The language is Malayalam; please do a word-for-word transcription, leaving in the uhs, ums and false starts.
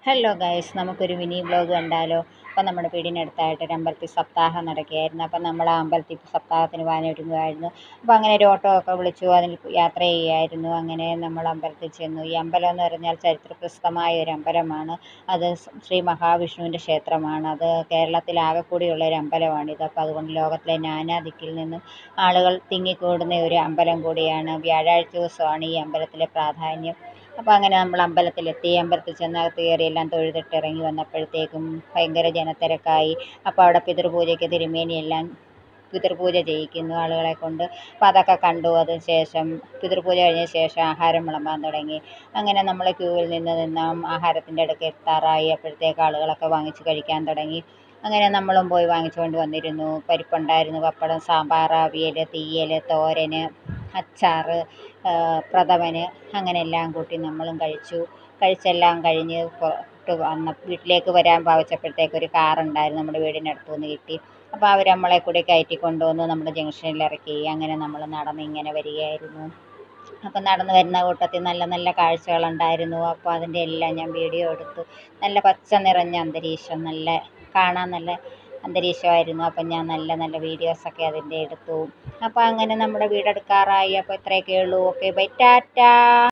ഹലോ ഗൈസ്, നമുക്കൊരു മിനി വ്ലോഗ് കണ്ടാലോ? അപ്പം നമ്മുടെ വീടിനടുത്തായിട്ട് ഒരു അമ്പലത്തിൽ സപ്താഹം നടക്കുകയായിരുന്നു. അപ്പം നമ്മൾ ആ അമ്പലത്തിൽ സപ്താഹത്തിന് പോകാനൊരുങ്ങുമായിരുന്നു. അപ്പോൾ അങ്ങനെ ഒരു ഓട്ടോ ഒക്കെ വിളിച്ചു അതിൽ യാത്ര ചെയ്യുമായിരുന്നു. അങ്ങനെ നമ്മൾ അമ്പലത്തിൽ ചെന്നു. ഈ അമ്പലം എന്ന് പറഞ്ഞാൽ ചരിത്രപ്രസിദ്ധമായ ഒരു അമ്പലമാണ്. അത് ശ്രീ മഹാവിഷ്ണുവിൻ്റെ ക്ഷേത്രമാണ്. അത് കേരളത്തിലാകെ കൂടിയുള്ള ഒരു അമ്പലമാണിത്. അപ്പോൾ അതുകൊണ്ട് ലോകത്തിലെ നാനാ ദിക്കിൽ നിന്നും ആളുകൾ തിങ്ങിക്കൂടുന്ന ഒരു അമ്പലം കൂടിയാണ്. വ്യാഴാഴ്ച ദിവസമാണ് ഈ അമ്പലത്തിലെ പ്രാധാന്യം. അപ്പോൾ അങ്ങനെ നമ്മൾ അമ്പലത്തിലെത്തി. അമ്പലത്തിൽ ചെന്നകത്ത് കയറി എല്ലാം തൊഴുതിട്ട് ഇറങ്ങി വന്നപ്പോഴത്തേക്കും ഭയങ്കര ജനത്തിരക്കായി. അപ്പോൾ അവിടെ പിതൃപൂജയ്ക്ക് തിരുമേനിയെല്ലാം പിതൃപൂജ ചെയ്യിക്കുന്നു ആളുകളെ കൊണ്ട്. അപ്പോൾ അതൊക്കെ കണ്ടു. അതിന് ശേഷം പിതൃപൂജ കഴിഞ്ഞ ശേഷം ആഹാരം വിളമ്പാൻ തുടങ്ങി. അങ്ങനെ നമ്മൾ ക്യൂവിൽ നിന്ന് നിന്ന് ആഹാരത്തിൻ്റെ അടുക്ക് എത്താറായി. അപ്പോഴത്തേക്ക് ആളുകളൊക്കെ വാങ്ങിച്ച് കഴിക്കാൻ തുടങ്ങി. അങ്ങനെ നമ്മളും പോയി വാങ്ങിച്ചുകൊണ്ട് വന്നിരുന്നു. പരിപ്പുണ്ടായിരുന്നു, പപ്പടം, സാമ്പാർ, അവിയൽ, തീയൽ, തോരൻ, അച്ചാർ, പ്രഥമന്, അങ്ങനെ എല്ലാം കൂട്ടി നമ്മളും കഴിച്ചു. കഴിച്ചെല്ലാം കഴിഞ്ഞ് പുറത്ത് വന്ന വീട്ടിലേക്ക് വരാൻ ഭാവിച്ചപ്പോഴത്തേക്ക് ഒരു കാറുണ്ടായിരുന്നു നമ്മുടെ വീടിനടുത്തു നിന്ന് കിട്ടി. അപ്പോൾ അവർ നമ്മളെ കൂടി കയറ്റി കൊണ്ടുവന്ന് നമ്മുടെ ജംഗ്ഷനിൽ ഇറക്കി. അങ്ങനെ നമ്മൾ നടന്ന് ഇങ്ങനെ വരികയായിരുന്നു. അപ്പം നടന്നു വരുന്ന കൂട്ടത്തിൽ നല്ല നല്ല കാഴ്ചകളുണ്ടായിരുന്നു. അപ്പോൾ അതിൻ്റെ എല്ലാം ഞാൻ വീഡിയോ എടുത്തു. നല്ല പച്ച നിറഞ്ഞ അന്തരീക്ഷം, നല്ല കാണാൻ നല്ല അന്തരീക്ഷമായിരുന്നു. അപ്പം ഞാൻ നല്ല നല്ല വീഡിയോസൊക്കെ അതിൻ്റെ എടുത്തു. അപ്പോൾ അങ്ങനെ നമ്മുടെ വീടെടുക്കാറായി. അപ്പോൾ ഇത്രയൊക്കെ ഉള്ളൂ. Okay, bye, Tata.